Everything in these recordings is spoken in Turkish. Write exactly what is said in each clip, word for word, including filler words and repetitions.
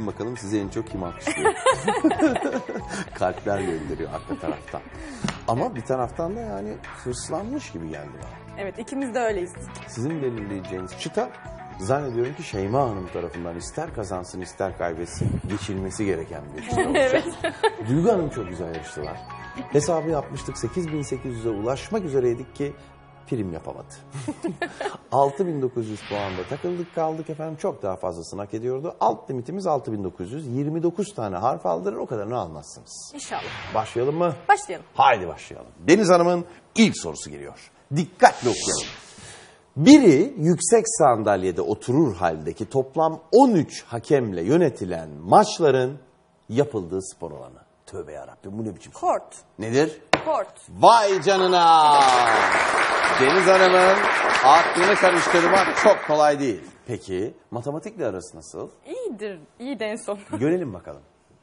bakalım size en çok kim alkışlıyor. Kalpler gönderiyor arka taraftan. Ama bir taraftan da yani hırslanmış gibi geldi bana. Evet, ikimiz de öyleyiz. Sizin belirleyeceğiniz çıta zannediyorum ki Şeyma Hanım tarafından ister kazansın ister kaybetsin geçilmesi gereken bir çıta olacak. Evet. Duygu Hanım çok güzel yarıştılar. Hesabı yapmıştık, sekiz bin sekiz yüze ulaşmak üzereydik ki prim yapamadı. altı bin dokuz yüz puanda takıldık kaldık efendim, çok daha fazlasını hak ediyordu. Alt limitimiz altı bin dokuz yüz, yirmi dokuz tane harf aldırır, o kadarını almazsınız. İnşallah. Başlayalım mı? Başlayalım. Haydi başlayalım. Deniz Hanım'ın ilk sorusu geliyor. Dikkatli okuyalım. Biri yüksek sandalyede oturur haldeki toplam on üç hakemle yönetilen maçların yapıldığı spor alanı. Tövbe yarabbim, bu ne biçim soru? Kort. Nedir? Kort. Vay canına! Deniz Hanım'ın aklını karıştırmak çok kolay değil. Peki matematikle arası nasıl? İyidir. İyi de en son. Görelim bakalım.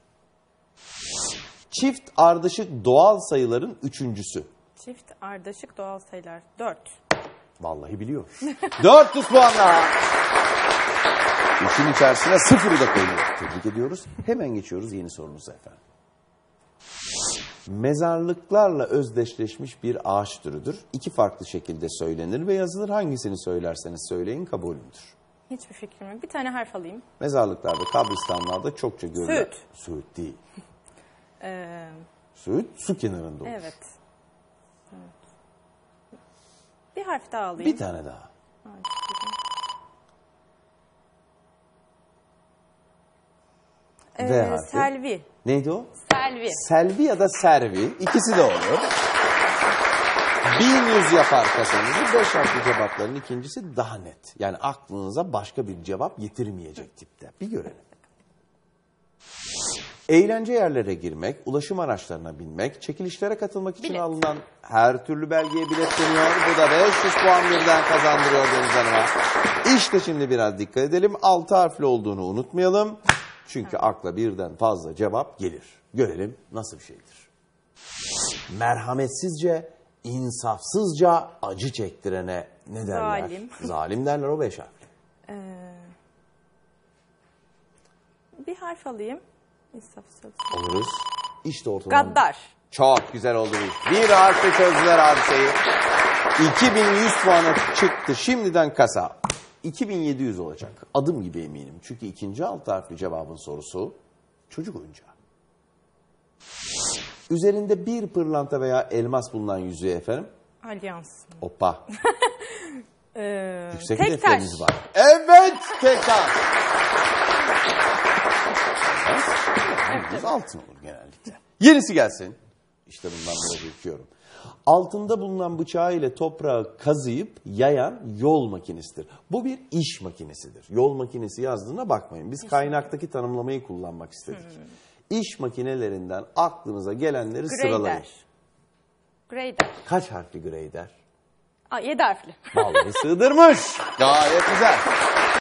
Çift ardışık doğal sayıların üçüncüsü. Çift ardışık doğal sayılar. Dört. Vallahi biliyor. dört yüz puan daha. İşin içerisine sıfırı da koyuyor. Tebrik ediyoruz. Hemen geçiyoruz yeni sorunuza efendim. Mezarlıklarla özdeşleşmiş bir ağaç türüdür. İki farklı şekilde söylenir ve yazılır. Hangisini söylerseniz söyleyin kabulündür. Hiçbir fikrim yok. Bir tane harf alayım. Mezarlıklarda, kabristanlarda çokça görülür. Söğüt. Söğüt değil. Ee, Söğüt su kenarında olur. evet. Evet. Bir harf daha alayım. Bir tane daha. Ee, V harfi. Selvi. Neydi o? Selvi. Selvi ya da servi. İkisi de olur. bin yüz yapar kasanızı. Beş harfli cevapların ikincisi daha net. Yani aklınıza başka bir cevap getirmeyecek tipte. Bir görelim. Eğlence yerlere girmek, ulaşım araçlarına binmek, çekilişlere katılmak için Bilet. alınan her türlü belgeye bilet deniyor. Bu da beş yüz puan birden kazandırıyor Deniz Hanım'a. İşte şimdi biraz dikkat edelim. Altı harfli olduğunu unutmayalım. Çünkü akla birden fazla cevap gelir. Görelim nasıl bir şeydir. Merhametsizce, insafsızca acı çektirene ne derler? Zalim. Zalim derler, o beş harfli. Ee, bir harf alayım. İnsafsız. Oluruz. İşte ortadan. Gaddar. Çok güzel oldu bu iş. Bir harfle çözdüler hadiseyi. iki bin yüz puana çıktı şimdiden kasa. iki bin yedi yüz olacak. Adım gibi eminim. Çünkü ikinci altı harfli cevabın sorusu çocuk oyuncağı. Üzerinde bir pırlanta veya elmas bulunan yüzüğü efendim. Alyans. Hoppa. Ee, Yüksek tek hedefleriniz taş. var. Evet, tek taş. Evet, altın olur genellikle. Yenisi gelsin. İşte bundan biraz ürküyorum. Altında bulunan bıçağı ile toprağı kazıyıp yayan yol makinesidir. Bu bir iş makinesidir. Yol makinesi yazdığına bakmayın. Biz kaynaktaki tanımlamayı kullanmak istedik. Hmm. İş makinelerinden aklınıza gelenleri Grader. sıralayın. Grader. Kaç harfli grader? Aa, yedi harfli. Vallahi sığdırmış. Gayet güzel.